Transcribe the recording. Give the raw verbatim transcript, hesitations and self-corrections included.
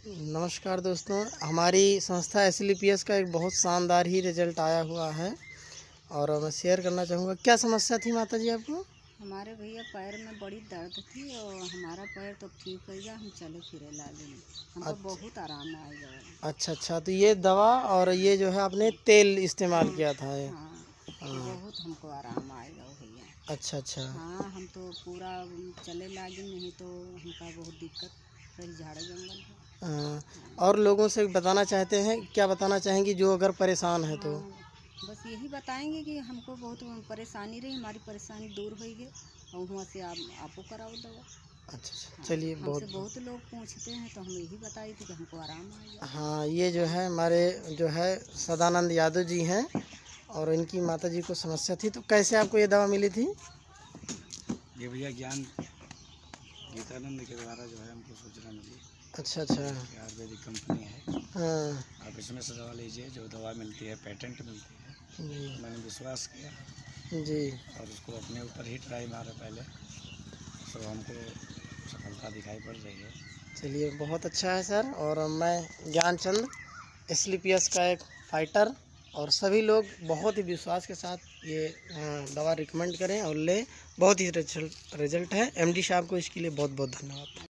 नमस्कार दोस्तों, हमारी संस्था एस एल पी एस का एक बहुत शानदार ही रिजल्ट आया हुआ है और मैं शेयर करना चाहूँगा। क्या समस्या थी माता जी आपको? हमारे भैया पैर में बड़ी दर्द थी और हमारा पैर तो ठीक हो गया, हम चले फिरे लागे में हमको अच्छा बहुत आराम आएगा। अच्छा अच्छा तो ये दवा और ये जो है आपने तेल इस्तेमाल हाँ किया था ये? हाँ, हाँ। बहुत हमको आराम आएगा भैया। अच्छा अच्छा हाँ, हम तो पूरा चले लागे, नहीं तो हमका बहुत दिक्कत रही, झाड़ जंगल है। हाँ, और लोगों से बताना चाहते हैं, क्या बताना चाहेंगी जो अगर परेशान है तो? हाँ, बस यही बताएंगे कि हमको बहुत परेशानी रही, हमारी परेशानी दूर हो गई और वहाँ से आप आपको कराओ दवा। अच्छा अच्छा हाँ, चलिए, हमसे बहुत बहुत लोग पूछते हैं तो हम यही बताई थी कि हमको आराम आएगा। हाँ, ये जो है हमारे जो है सदानंद यादव जी हैं और इनकी माता जी को समस्या थी। तो कैसे आपको ये दवा मिली थी? ये भैया ज्ञान गीतानंद के द्वारा जो है हमको सूचना मिली। अच्छा अच्छा ये आयुर्वेदिक कंपनी है, हाँ आप इसमें से दवा लीजिए। जो दवा मिलती है पेटेंट मिलती है। जी मैंने विश्वास किया जी और उसको अपने ऊपर ही ट्राई मारा पहले, तो हमको सफलता दिखाई पड़ रही है। चलिए, बहुत अच्छा है सर। और मैं Gyanchand S L P S का एक फाइटर, और सभी लोग बहुत ही विश्वास के साथ ये अ, दवा रिकमेंड करें और ले। बहुत ही रिजल्ट रिजल्ट है। एम डी साहब को इसके लिए बहुत बहुत धन्यवाद।